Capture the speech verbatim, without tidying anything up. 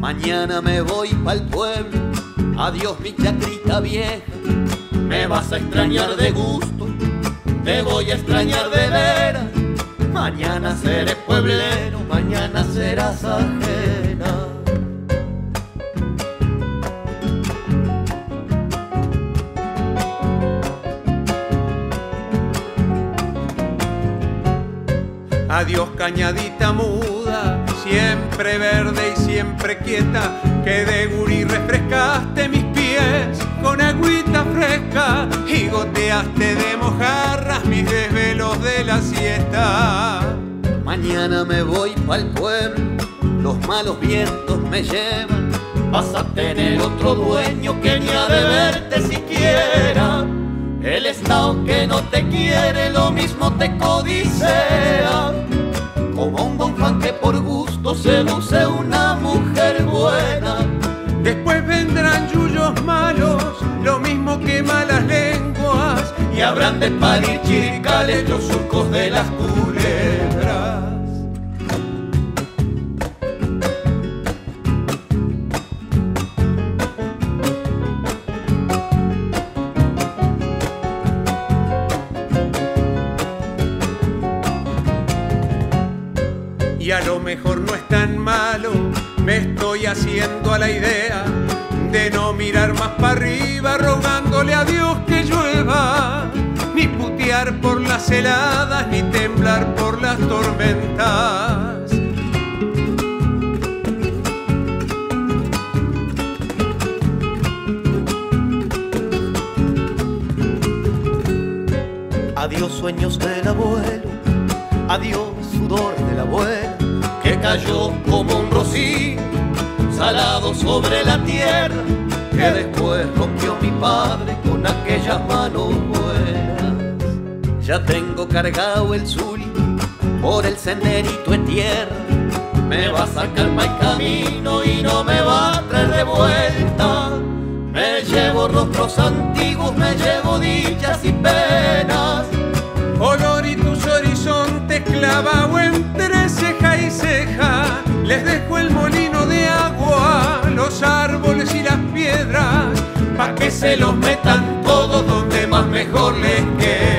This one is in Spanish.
Mañana me voy pa'l pueblo, adiós mi chacrita vieja. Me vas a extrañar de gusto, te voy a extrañar de veras. Mañana seré pueblero, mañana serás ajena. Adiós cañadita muda, siempre verde y siempre quieta, que de gurí refrescaste mis pies con agüita fresca y goteaste de mojarras mis desvelos de la siesta. Mañana me voy pa'l pueblo, los malos vientos me llevan. Vas a tener otro dueño que ni ha de verte siquiera. El estado que no te quiere lo mismo te codicea. Como un don Juan que por gusto seduce una mujer buena. Después vendrán yuyos malos, lo mismo que malas lenguas, y habrán de parir chiricales los surcos de las culebras. Y a lo mejor no es tan malo, me estoy haciendo a la idea de no mirar más para arriba rogándole a Dios que llueva, ni putear por las heladas, ni temblar por las tormentas. Adiós sueños del abuelo, adiós sudor de la abuela, que cayó como un rocío salado sobre la tierra, que después rompió mi padre con aquellas manos buenas. Ya tengo cargado el zuli por el senderito en tierra, me va a sacar pa'l camino y no me va a traer de vuelta. Me llevo rostros antiguos, me llevo dichas y penas, olor y tus horizontes clavado entre ceja y ceja. Les dejo el molino de agua, los árboles y las piedras, pa' que se los metan todos donde más mejor les quede.